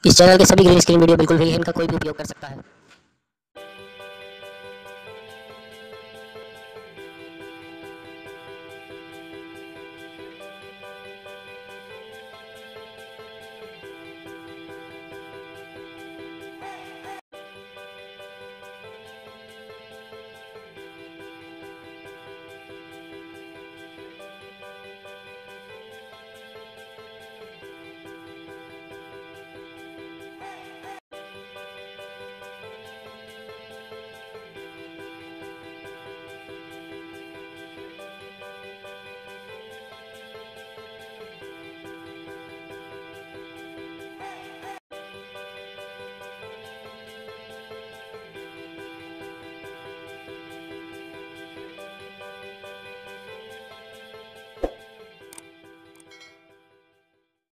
इस चैनल के सभी ग्रीन स्क्रीन वीडियो बिल्कुल फ्री है, इनका कोई भी उपयोग कर सकता है।